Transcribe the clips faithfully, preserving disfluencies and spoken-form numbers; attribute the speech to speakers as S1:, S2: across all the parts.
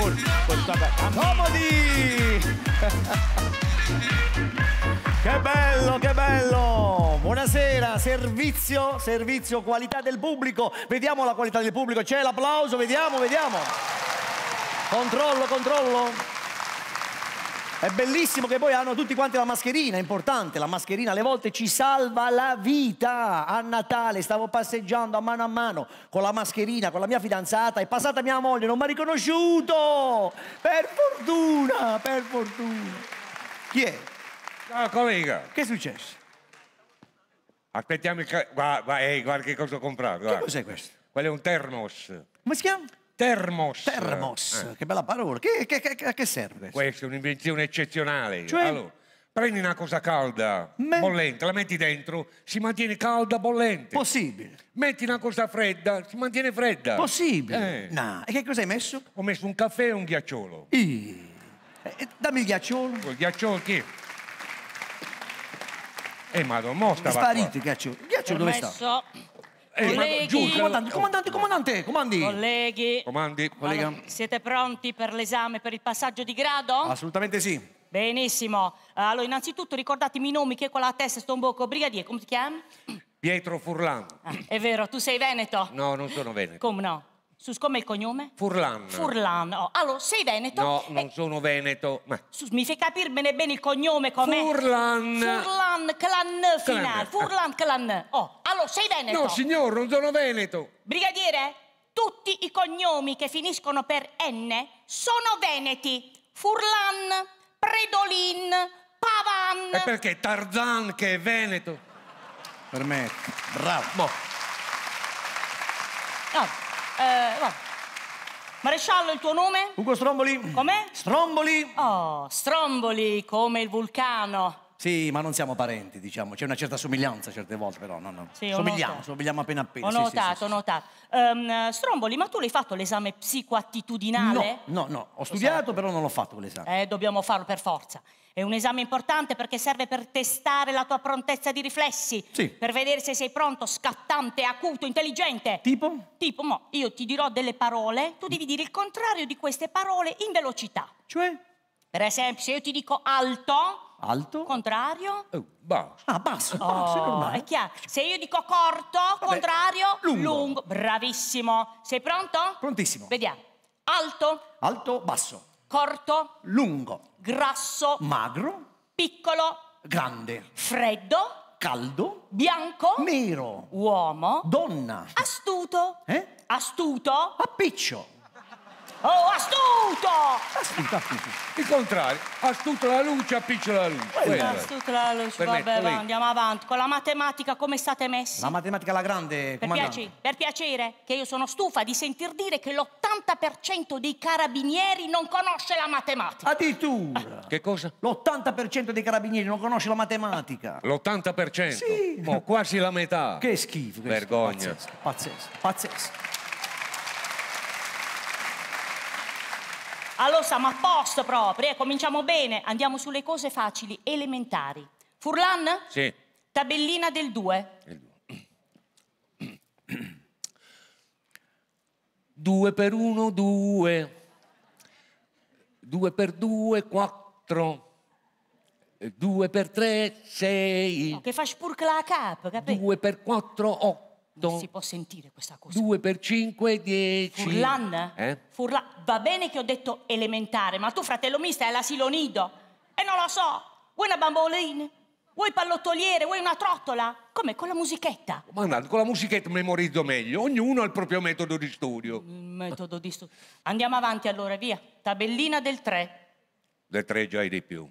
S1: fuori, fuori, comodi! Che bello, che bello! Buonasera, servizio, servizio, qualità del pubblico. Vediamo la qualità del pubblico, c'è l'applauso, vediamo, vediamo. Controllo, controllo. È bellissimo che poi hanno tutti quanti la mascherina, è importante, la mascherina alle volte ci salva la vita. A Natale stavo passeggiando a mano a mano con la mascherina, con la mia fidanzata, è passata mia moglie, non mi ha riconosciuto! Per fortuna, per fortuna. Chi è?
S2: Ciao collega.
S1: Che è successo?
S2: Aspettiamo il... Guarda, guarda, ehi, guarda che cosa ho comprato.
S1: Che cos'è questo?
S2: Quello è un termos.
S1: Come si chiama?
S2: Termos.
S1: Termos,
S2: Eh.
S1: che bella parola. Che, che, che, a che serve questo?
S2: Questa è un'invenzione eccezionale.
S1: Cioè?
S2: Allora, prendi una cosa calda,
S1: Me...
S2: bollente, la metti dentro, si mantiene calda, bollente.
S1: Possibile.
S2: Metti una cosa fredda, si mantiene fredda.
S1: Possibile.
S2: Eh.
S1: No. E che cosa hai messo?
S2: Ho messo un caffè e un ghiacciolo.
S1: I... Eh, dammi il ghiacciolo.
S2: Il ghiacciolo chi? Eh, madonna, mo
S1: È
S2: stava
S1: sparito
S2: qua.
S1: il ghiacciolo. Il ghiacciolo dove sta?
S2: Eh,
S3: Colleghi.
S2: giù,
S1: Comandante, comandante, comandante, comandi.
S3: Colleghi,
S2: Comandi.
S1: Collega.
S3: allora, siete pronti per l'esame per il passaggio di grado?
S1: Assolutamente sì.
S3: Benissimo. Allora, innanzitutto ricordatemi i nomi, che con la testa sto un poco. Brigadiere, come ti chiami?
S2: Pietro Furlan.
S3: Ah, è vero, tu sei veneto?
S2: No, non sono veneto.
S3: Come no? Sus, com'è il cognome?
S2: Furlan.
S3: Furlan. Oh, allora, sei veneto?
S2: No, non
S3: Eh,
S2: sono veneto. Ma...
S3: sus, mi fai capire bene bene il cognome com'è?
S2: Furlan.
S3: Furlan, clan finale. Furlan, clan. Oh, allora, sei veneto?
S2: No, signor, non sono veneto.
S3: Brigadiere, tutti i cognomi che finiscono per N sono veneti. Furlan, Predolin, Pavan.
S2: E perché Tarzan che è veneto?
S1: Permetti. Bravo.
S2: Mo.
S3: No, eh, va. Maresciallo, il tuo nome?
S1: Ugo Stromboli.
S3: Com'è?
S1: Stromboli.
S3: Oh, Stromboli, come il vulcano.
S1: Sì, ma non siamo parenti, diciamo. C'è una certa somiglianza certe volte, però no, no.
S3: Sì, ho
S1: somigliamo,
S3: notato.
S1: somigliamo appena appena.
S3: Ho
S1: Sì, sì,
S3: notato,
S1: sì, sì,
S3: ho notato. Ehm, Stromboli, ma tu l'hai fatto l'esame psicoattitudinale?
S1: No, no, no. Ho studiato, però non l'ho fatto quell'esame.
S3: Eh, dobbiamo farlo per forza. È un esame importante perché serve per testare la tua prontezza di riflessi.
S1: Sì.
S3: Per vedere se sei pronto, scattante, acuto, intelligente.
S1: Tipo?
S3: Tipo, mo, io ti dirò delle parole, tu devi dire il contrario di queste parole in velocità.
S1: Cioè?
S3: Per esempio, se io ti dico alto,
S1: Alto?
S3: contrario.
S2: Oh, basta.
S1: Ah, basso,
S3: Oh,
S1: basso, è normale.
S3: è chiaro. Se io dico corto, contrario,
S1: lungo.
S3: Bravissimo. Sei pronto?
S1: Prontissimo.
S3: Vediamo. Alto,
S1: Alto, basso.
S3: corto,
S1: Lungo.
S3: grasso,
S1: Magro.
S3: piccolo,
S1: Grande.
S3: freddo,
S1: Caldo.
S3: bianco,
S1: Nero.
S3: uomo,
S1: Donna.
S3: astuto,
S1: Eh?
S3: astuto,
S1: Appiccio.
S3: oh, astuto!
S1: Astuto, astuto.
S2: Il contrario. Astuto la luce, appiccio la luce. Quello è.
S3: Astuto la luce,
S2: Permetto,
S3: vabbè, va,
S2: lei.
S3: andiamo avanti. Con la matematica come state messi?
S1: La matematica alla grande,
S3: Per,
S1: comandante.
S3: piace- per piacere, che io sono stufa di sentir dire che l'ottanta per cento dei carabinieri non conosce la matematica.
S1: Addirittura.
S2: Che cosa?
S1: L'ottanta per cento dei carabinieri non conosce la matematica.
S2: L'ottanta per cento.
S1: Sì.
S2: Mo, quasi la metà.
S1: Che schifo. Che
S2: Vergogna.
S1: schifo. Pazzesco, pazzesco, pazzesco.
S3: Allora siamo a posto proprio, eh? Cominciamo bene, andiamo sulle cose facili, elementari. Furlan?
S2: Sì.
S3: Tabellina del due.
S2: Due per uno, due. Due per due, quattro. Due per tre, sei.
S3: No, che fa spurca la cap, capito?
S2: Due per quattro, otto.
S3: Non si può sentire questa cosa.
S2: Due per cinque, dieci.
S3: Furlan?
S2: Eh?
S3: Furlan, va bene che ho detto elementare, ma tu, fratello mio, stai all'asilo nido. E non lo so, vuoi una bambolina? Vuoi pallottoliere? Vuoi una trottola? Come, con la musichetta?
S2: Mandate, con la musichetta memorizzo meglio. Ognuno ha il proprio metodo di studio.
S3: Il metodo di studio. Andiamo avanti allora, via. Tabellina del tre.
S2: Le tre già hai di più.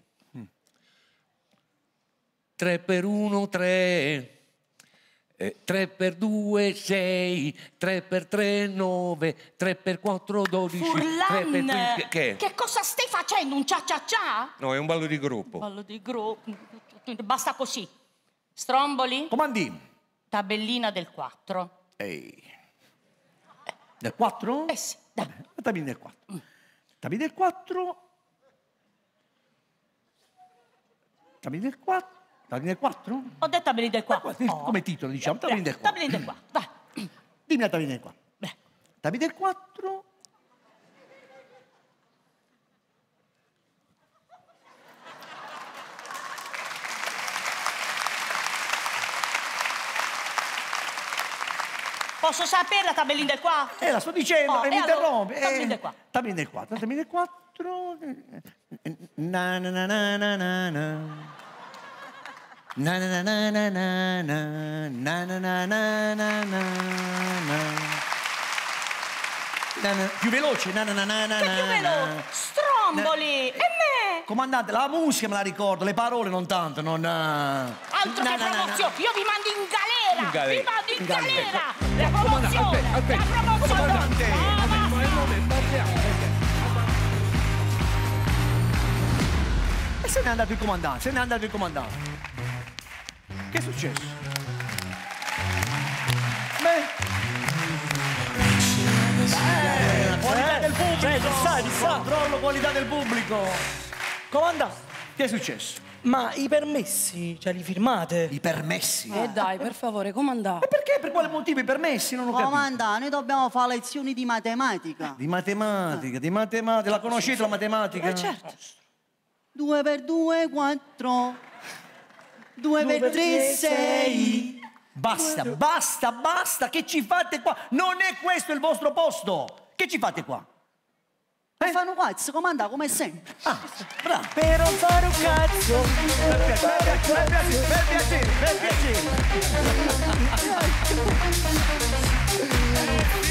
S2: Tre per uno, tre. Eh, tre per due, sei. Tre per tre, nove. Tre per quattro, dodici. tre per
S3: Furlan!
S2: cinque, che?
S3: Che cosa stai facendo? Un cia cia cia?
S2: No, è un ballo di gruppo.
S3: Ballo di gruppo. Basta così. Stromboli?
S1: Comandi.
S3: Tabellina del quattro.
S1: Ehi. Del quattro?
S3: Eh sì, dai.
S1: Vabbè, la tabellina del quattro. Tabellina del quattro. Tabellina del quattro. Tabellina del quattro?
S3: Ho detto tabellina del quattro.
S1: Oh. Come titolo, diciamo. Tabellina del quattro.
S3: Tabellina del quattro, vai.
S1: Dimmi la tabellina del quattro.
S3: Beh.
S1: Tabellina del quattro.
S3: Posso sapere la tabellina del qua?
S1: Eh, la sto dicendo,
S3: Oh,
S1: e
S3: e
S1: mi
S3: allora,
S1: interrompe.
S3: tabellina del qua.
S1: Tabellina del quattro, tabellina del quattro. Na na na na na na na. Na na na na na na na. Na na na na na na na. Na na- Più veloce, na na na na na
S3: Che più
S1: na.
S3: veloce? Stromboli! E me?
S1: Comandante, la musica me la ricordo, le parole non tanto, non...
S3: Altro
S1: Na,
S3: che
S1: na, na, na.
S3: promozione! Io vi mando in galera!
S2: In galera.
S3: Vi mando in,
S1: In galera.
S3: galera! La promozione!
S2: Aspetta, aspetta.
S3: La promozione!
S1: Comandante.
S3: Ah, basta.
S1: E se n'è andato il comandante, se n'è andato il comandante. Che è successo? Beh... Eh, qualità del pubblico!
S4: Cioè, si sa, si sa.
S1: Controllo qualità del pubblico!
S4: Comandante,
S1: Che è successo?
S4: ma i permessi, cioè li firmate?
S1: I permessi.
S5: E dai, per favore, comandante.
S1: E perché? Per quale motivo i permessi? Non ho capito.
S6: Comandante, noi dobbiamo fare lezioni di matematica.
S1: Di matematica, di matematica. La conoscete la matematica?
S4: Eh certo.
S6: Due per due, quattro. Due
S4: Due
S6: per
S4: per
S6: tre,
S4: tre,
S6: sei.
S1: Basta, basta, basta! Che ci fate qua? Non è questo il vostro posto! Che ci fate qua?
S6: E fanno cazzo, comandante, come sempre.
S1: Ah, bravo!
S4: Per non fare un cazzo.
S1: Per piacere, per piacere, per piacere, per piacere!